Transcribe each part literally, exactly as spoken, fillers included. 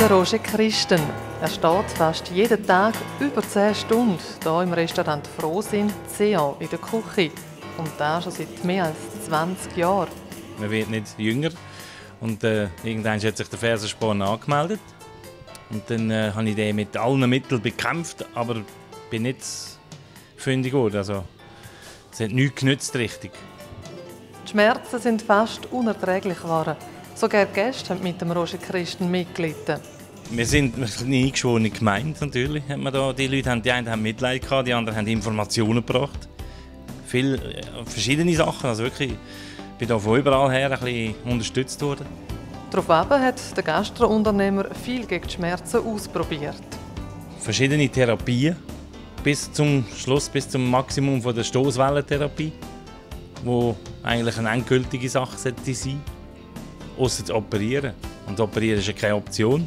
der Roger Christen. Er steht fast jeden Tag über zehn Stunden hier im Restaurant Frohsinn Seeon in der Küche. Und das schon seit mehr als zwanzig Jahren. Man wird nicht jünger. Und äh, irgendwann hat sich der Fersensporn angemeldet. Und dann äh, habe ich den mit allen Mitteln bekämpft, aber bin nicht fündig geworden. Also, es hat nichts genützt, richtig. Die Schmerzen sind fast unerträglich geworden. Sogar die Gäste haben mit dem Roger Christen mitgelitten. Wir sind eine eingeschworene Gemeinde, natürlich. Hat man da, die Leute haben, die einen haben Mitleid gehabt, die anderen haben Informationen gebracht. Viele äh, verschiedene Sachen. Also wirklich, ich bin da von überall her ein bisschen unterstützt worden. Daraufhin hat der Gastrounternehmer viel gegen die Schmerzen ausprobiert. Verschiedene Therapien bis zum Schluss, bis zum Maximum von der Stoßwellentherapie, wo eigentlich eine endgültige Sache sollte sein, ausser zu operieren. Und operieren war keine Option.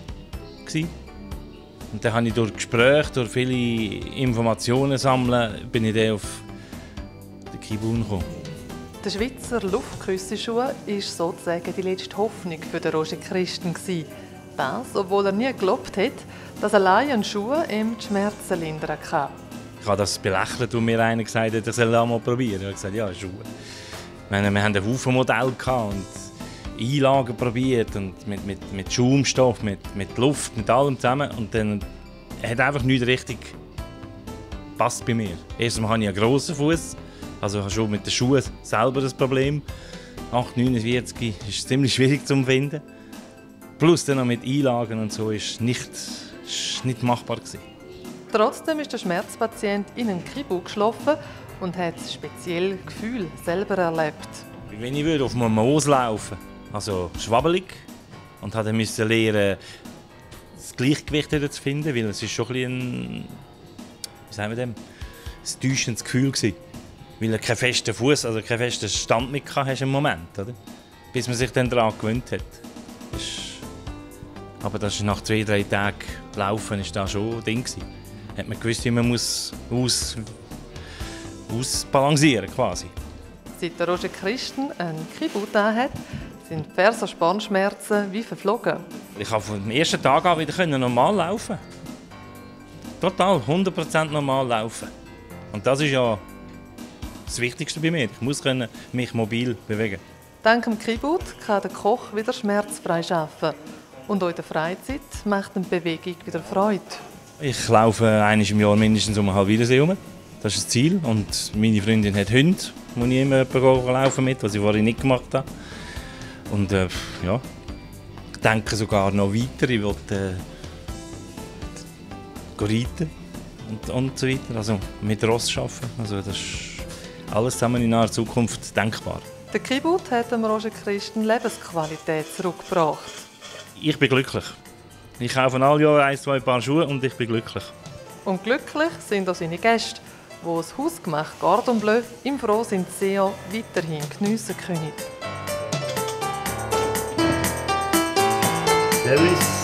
Und dann habe ich durch Gespräche, durch viele Informationen sammeln, bin ich dann auf den Kibun gekommen. Der Schweizer Luftküssenschuh war sozusagen die letzte Hoffnung für den Roger Christen. Das, obwohl er nie geglaubt hat, dass allein ein Schuh ihm die Schmerzen lindern kann. Ich habe das belächelt, als mir einer gesagt hat, ich soll es mal probieren. Ich habe gesagt, ja, Schuhe. Wir hatten einen Haufen Modelle und Einlagen probiert und mit, mit, mit Schaumstoff, mit, mit Luft, mit allem zusammen. Und dann hat einfach nichts richtig gepasst bei mir. Erstens habe ich einen grossen Fuß, also ich habe schon mit den Schuhen selber das Problem. acht neunundvierzig ist es ziemlich schwierig zu finden. Plus dann noch mit Einlagen und so ist nicht, ist nicht machbar gewesen. Trotzdem ist der Schmerzpatient in einen Kibu geschlafen und hat das spezielle Gefühl selber erlebt. Wenn ich auf einem Moos laufen würde, also schwabbelig, und musste müssen lernen, das Gleichgewicht wieder zu finden, weil es ist schon ein, wie sagen wir dem, ein täuschendes Gefühl war. Weil er keinen festen Fuß, also keinen festen Stand mit hatte im Moment, oder? Bis man sich dann daran gewöhnt hat. Das ist, aber das ist nach zwei, drei Tagen Laufen ist das schon ein Ding gewesen. Hat man gewusst, wie man muss aus, ausbalancieren quasi. Seit der Roger Christen einen Kibu da hat, sind die Fersenspornschmerzen wie verflogen. Ich konnte vom ersten Tag an wieder normal laufen. Total, hundert Prozent normal laufen. Und das ist ja das Wichtigste bei mir. Ich muss mich mobil bewegen. Dank dem Kibu kann der Koch wieder schmerzfrei arbeiten. Und auch in der Freizeit macht die Bewegung wieder Freude. Ich laufe einmal im Jahr mindestens um Halwilersee herum. Das ist das Ziel. Und meine Freundin hat Hunde, wo ich immer laufen mit, was ich vorher nicht gemacht habe. Und äh, ja, ich denke sogar noch weiter. Ich will äh, reiten und, und so weiter. Also mit Ross arbeiten. Also das ist alles zusammen in naher Zukunft denkbar. Der Kibu hat dem Roger Christen Lebensqualität zurückgebracht. Ich bin glücklich. Ich kaufe alle Jahre ein, zwei Paar Schuhe und ich bin glücklich. Und glücklich sind auch seine Gäste, die das hausgemachte Cordon Bleu im Frohsinn Seeon weiterhin geniessen können. Servus.